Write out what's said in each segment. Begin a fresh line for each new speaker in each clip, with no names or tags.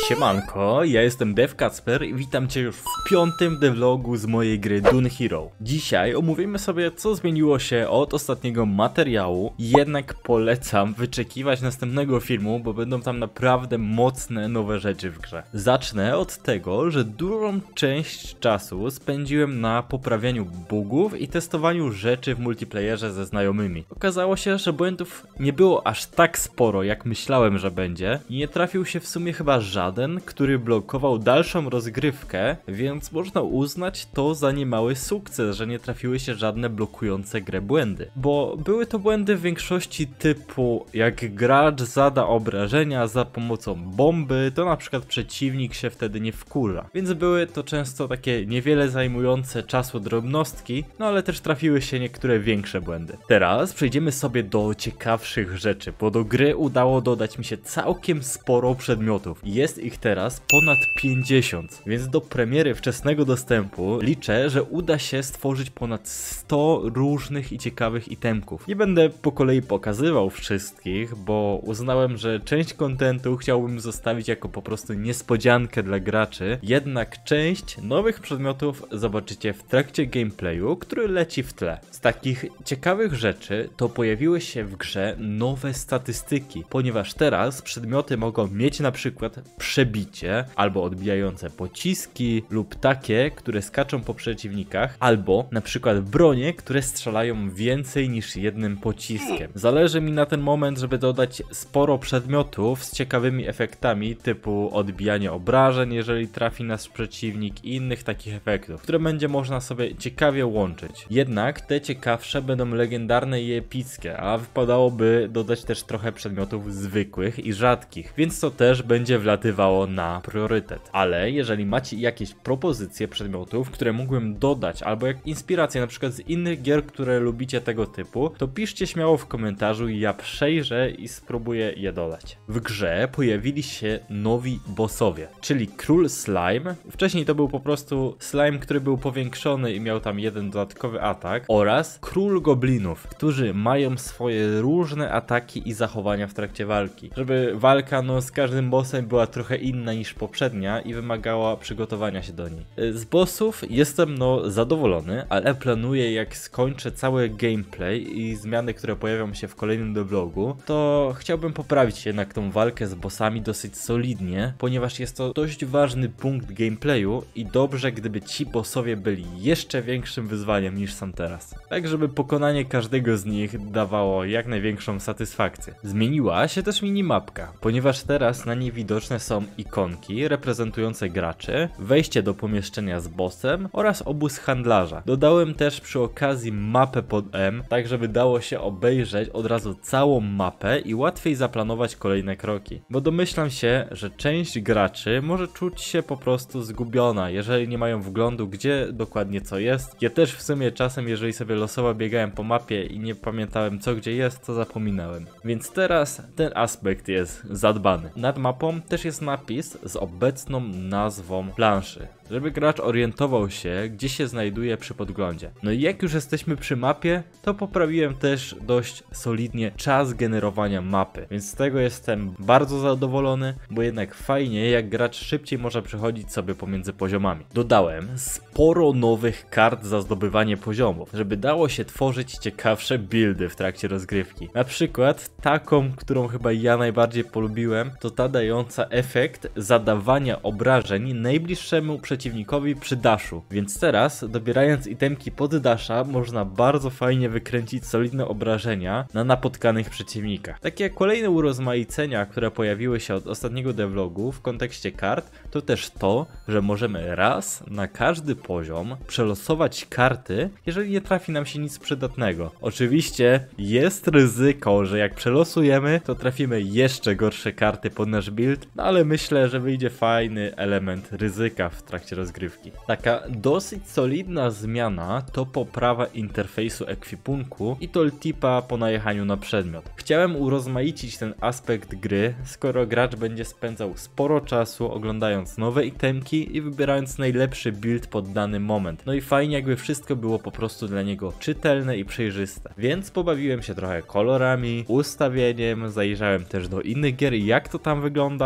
Siemanko, ja jestem DevKacper i witam cię już w 5. devlogu z mojej gry Dune Hero. Dzisiaj omówimy sobie, co zmieniło się od ostatniego materiału, jednak polecam wyczekiwać następnego filmu, bo będą tam naprawdę mocne nowe rzeczy w grze. Zacznę od tego, że dużą część czasu spędziłem na poprawianiu bugów i testowaniu rzeczy w multiplayerze ze znajomymi. Okazało się, że błędów nie było aż tak sporo, jak myślałem, że będzie i nie trafił się w sumie chyba żaden, który blokował dalszą rozgrywkę, więc można uznać to za niemały sukces, że nie trafiły się żadne blokujące grę błędy. Bo były to błędy w większości typu, jak gracz zada obrażenia za pomocą bomby, to na przykład przeciwnik się wtedy nie wkurza. Więc były to często takie niewiele zajmujące czasu drobnostki, no ale też trafiły się niektóre większe błędy. Teraz przejdziemy sobie do ciekawszych rzeczy, bo do gry udało dodać mi się całkiem sporo przedmiotów. Jest ich teraz ponad 50, więc do premiery wczesnego dostępu liczę, że uda się stworzyć ponad 100 różnych i ciekawych itemków. Nie będę po kolei pokazywał wszystkich, bo uznałem, że część kontentu chciałbym zostawić jako po prostu niespodziankę dla graczy, jednak część nowych przedmiotów zobaczycie w trakcie gameplayu, który leci w tle. Z takich ciekawych rzeczy to pojawiły się w grze nowe statystyki, ponieważ teraz przedmioty mogą mieć na przykład przebicie, albo odbijające pociski, lub takie, które skaczą po przeciwnikach, albo na przykład bronie, które strzelają więcej niż jednym pociskiem. Zależy mi na ten moment, żeby dodać sporo przedmiotów z ciekawymi efektami, typu odbijanie obrażeń, jeżeli trafi nas przeciwnik, i innych takich efektów, które będzie można sobie ciekawie łączyć. Jednak te ciekawsze będą legendarne i epickie, a wypadałoby dodać też trochę przedmiotów zwykłych i rzadkich, więc to też będzie wlatywało na priorytet. Ale jeżeli macie jakieś propozycje przedmiotów, które mógłbym dodać, albo jak inspiracje na przykład z innych gier, które lubicie tego typu, to piszcie śmiało w komentarzu i ja przejrzę i spróbuję je dodać. W grze pojawili się nowi bossowie, czyli Król Slime. Wcześniej to był po prostu slime, który był powiększony i miał tam jeden dodatkowy atak, oraz Król Goblinów, którzy mają swoje różne ataki i zachowania w trakcie walki. Żeby walka z każdym bossem była trochę inna niż poprzednia i wymagała przygotowania się do niej. Z bossów jestem zadowolony, ale planuję, jak skończę cały gameplay i zmiany, które pojawią się w kolejnym devlogu, to chciałbym poprawić jednak tą walkę z bossami dosyć solidnie, ponieważ jest to dość ważny punkt gameplayu i dobrze, gdyby ci bossowie byli jeszcze większym wyzwaniem niż są teraz. Tak, żeby pokonanie każdego z nich dawało jak największą satysfakcję. Zmieniła się też minimapka, ponieważ teraz na niej widoczne są ikonki reprezentujące graczy, wejście do pomieszczenia z bossem oraz obóz handlarza. Dodałem też przy okazji mapę pod M, tak żeby dało się obejrzeć od razu całą mapę i łatwiej zaplanować kolejne kroki. Bo domyślam się, że część graczy może czuć się po prostu zgubiona, jeżeli nie mają wglądu, gdzie dokładnie co jest. Ja też w sumie czasem, jeżeli sobie losowo biegałem po mapie i nie pamiętałem co gdzie jest, to zapominałem. Więc teraz ten aspekt jest zadbany. Nad mapą też jest napis z obecną nazwą planszy, żeby gracz orientował się, gdzie się znajduje przy podglądzie. No i jak już jesteśmy przy mapie, to poprawiłem też dość solidnie czas generowania mapy, więc z tego jestem bardzo zadowolony, bo jednak fajnie, jak gracz szybciej może przechodzić sobie pomiędzy poziomami. Dodałem sporo nowych kart za zdobywanie poziomów, żeby dało się tworzyć ciekawsze buildy w trakcie rozgrywki. Na przykład taką, którą chyba ja najbardziej polubiłem, to ta dająca efekt zadawania obrażeń najbliższemu przeciwnikowi przy dashu. Więc teraz, dobierając itemki pod dasha, można bardzo fajnie wykręcić solidne obrażenia na napotkanych przeciwnikach. Takie kolejne urozmaicenia, które pojawiły się od ostatniego devlogu w kontekście kart, to też to, że możemy raz na każdy poziom przelosować karty, jeżeli nie trafi nam się nic przydatnego. Oczywiście jest ryzyko, że jak przelosujemy, to trafimy jeszcze gorsze karty pod nasz build, no ale myślę, że wyjdzie fajny element ryzyka w trakcie rozgrywki. Taka dosyć solidna zmiana to poprawa interfejsu ekwipunku i tooltipa po najechaniu na przedmiot. Chciałem urozmaicić ten aspekt gry, skoro gracz będzie spędzał sporo czasu oglądając nowe itemki i wybierając najlepszy build pod dany moment. No i fajnie, jakby wszystko było po prostu dla niego czytelne i przejrzyste. Więc pobawiłem się trochę kolorami, ustawieniem, zajrzałem też do innych gier, jak to tam wygląda, i oto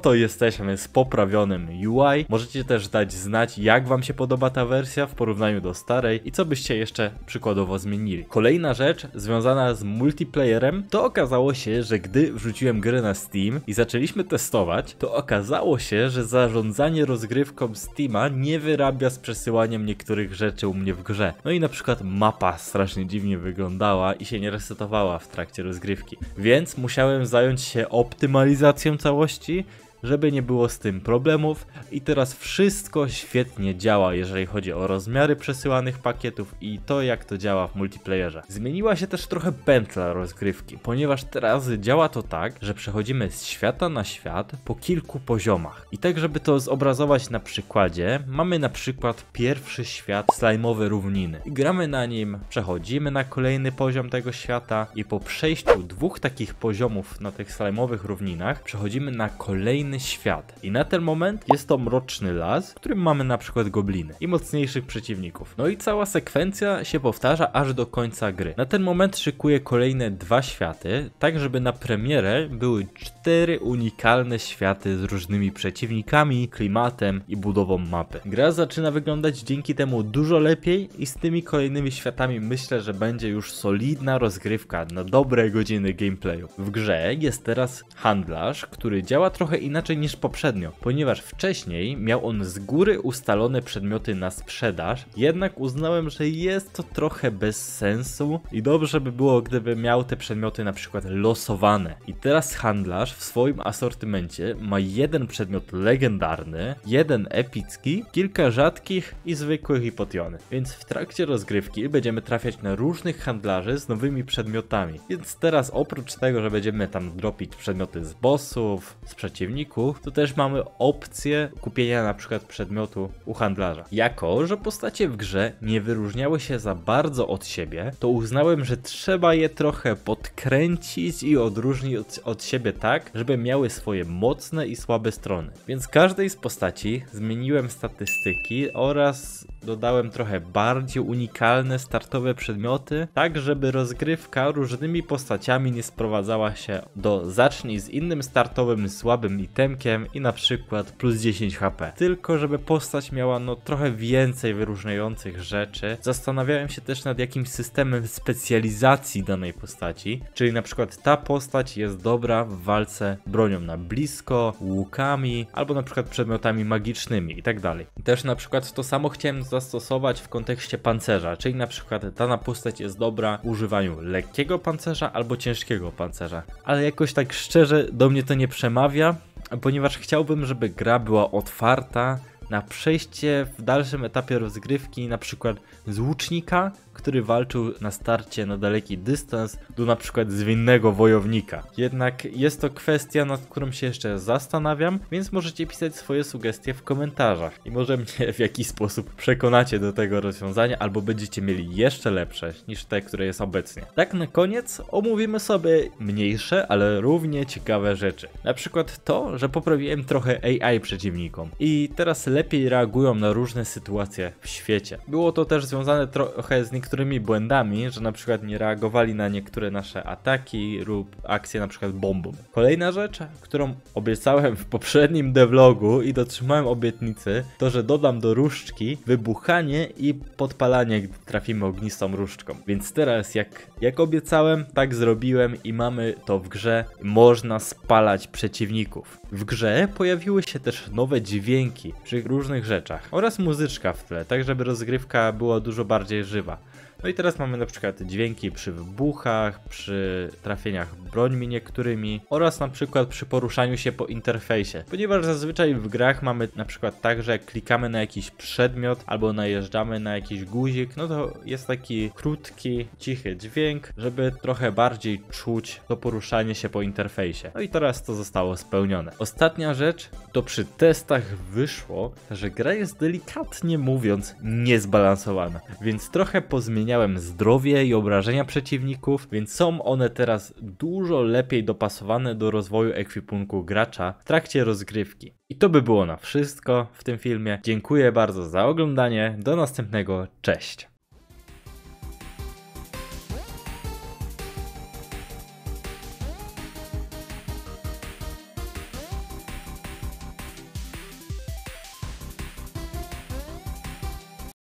oto jesteśmy z poprawionym UI. Możecie też dać znać, jak wam się podoba ta wersja w porównaniu do starej i co byście jeszcze przykładowo zmienili. Kolejna rzecz związana z multiplayerem, to okazało się, że gdy wrzuciłem grę na Steam i zaczęliśmy testować, to okazało się, że zarządzanie rozgrywką Steama nie wyrabia z przesyłaniem niektórych rzeczy u mnie w grze. No i na przykład mapa strasznie dziwnie wyglądała i się nie resetowała w trakcie rozgrywki. Więc musiałem zająć się optymalizacją całości, żeby nie było z tym problemów i teraz wszystko świetnie działa, jeżeli chodzi o rozmiary przesyłanych pakietów i to, jak to działa w multiplayerze. Zmieniła się też trochę pętla rozgrywki, ponieważ teraz działa to tak, że przechodzimy z świata na świat po kilku poziomach. I tak, żeby to zobrazować na przykładzie, mamy na przykład pierwszy świat, slajmowe równiny. I gramy na nim, przechodzimy na kolejny poziom tego świata i po przejściu dwóch takich poziomów na tych slajmowych równinach przechodzimy na kolejny świat. I na ten moment jest to mroczny las, w którym mamy na przykład gobliny i mocniejszych przeciwników. No i cała sekwencja się powtarza aż do końca gry. Na ten moment szykuję kolejne dwa światy, tak żeby na premierę były 4 unikalne światy z różnymi przeciwnikami, klimatem i budową mapy. Gra zaczyna wyglądać dzięki temu dużo lepiej i z tymi kolejnymi światami myślę, że będzie już solidna rozgrywka na dobre godziny gameplayu. W grze jest teraz handlarz, który działa trochę inaczej niż poprzednio, ponieważ wcześniej miał on z góry ustalone przedmioty na sprzedaż, jednak uznałem, że jest to trochę bez sensu i dobrze by było, gdyby miał te przedmioty na przykład losowane. I teraz handlarz w swoim asortymencie ma jeden przedmiot legendarny, jeden epicki, kilka rzadkich i zwykłych i potiony. Więc w trakcie rozgrywki będziemy trafiać na różnych handlarzy z nowymi przedmiotami. Więc teraz oprócz tego, że będziemy tam dropić przedmioty z bossów, z przeciwników, to też mamy opcję kupienia na przykład przedmiotu u handlarza. Jako że postacie w grze nie wyróżniały się za bardzo od siebie, to uznałem, że trzeba je trochę podkręcić i odróżnić od siebie tak, żeby miały swoje mocne i słabe strony. Więc każdej z postaci zmieniłem statystyki oraz dodałem trochę bardziej unikalne startowe przedmioty, tak żeby rozgrywka różnymi postaciami nie sprowadzała się do zacznij z innym startowym słabym itemkiem i na przykład plus 10 HP. Tylko żeby postać miała trochę więcej wyróżniających rzeczy. Zastanawiałem się też nad jakimś systemem specjalizacji danej postaci, czyli na przykład ta postać jest dobra w walce bronią na blisko, łukami, albo na przykład przedmiotami magicznymi i tak dalej. Też na przykład to samo chciałem zastosować w kontekście pancerza, czyli na przykład dana postać jest dobra w używaniu lekkiego pancerza albo ciężkiego pancerza. Ale jakoś tak szczerze do mnie to nie przemawia, ponieważ chciałbym, żeby gra była otwarta na przejście w dalszym etapie rozgrywki, na przykład z łucznika, który walczył na starcie na daleki dystans, do na przykład zwinnego wojownika. Jednak jest to kwestia, nad którą się jeszcze zastanawiam, więc możecie pisać swoje sugestie w komentarzach i może mnie w jakiś sposób przekonacie do tego rozwiązania, albo będziecie mieli jeszcze lepsze niż te, które jest obecnie. Tak na koniec omówimy sobie mniejsze, ale równie ciekawe rzeczy. Na przykład to, że poprawiłem trochę AI przeciwnikom i teraz lepiej reagują na różne sytuacje w świecie. Było to też związane trochę z niektórymi błędami, że na przykład nie reagowali na niektóre nasze ataki lub akcje na przykład bombą. Kolejna rzecz, którą obiecałem w poprzednim devlogu i dotrzymałem obietnicy, to że dodam do różdżki wybuchanie i podpalanie, gdy trafimy ognistą różdżką. Więc teraz jak obiecałem, tak zrobiłem i mamy to w grze. Można spalać przeciwników. W grze pojawiły się też nowe dźwięki przy różnych rzeczach oraz muzyczka w tle, tak żeby rozgrywka była dużo bardziej żywa. No i teraz mamy na przykład dźwięki przy wybuchach, przy trafieniach brońmi niektórymi oraz na przykład przy poruszaniu się po interfejsie. Ponieważ zazwyczaj w grach mamy na przykład tak, że jak klikamy na jakiś przedmiot albo najeżdżamy na jakiś guzik, no to jest taki krótki, cichy dźwięk, żeby trochę bardziej czuć to poruszanie się po interfejsie. No i teraz to zostało spełnione. Ostatnia rzecz, to przy testach wyszło, że gra jest delikatnie mówiąc niezbalansowana, więc trochę pozmieniałem zdrowie i obrażenia przeciwników, więc są one teraz dużo lepiej dopasowane do rozwoju ekwipunku gracza w trakcie rozgrywki. I to by było na wszystko w tym filmie. Dziękuję bardzo za oglądanie, do następnego, cześć!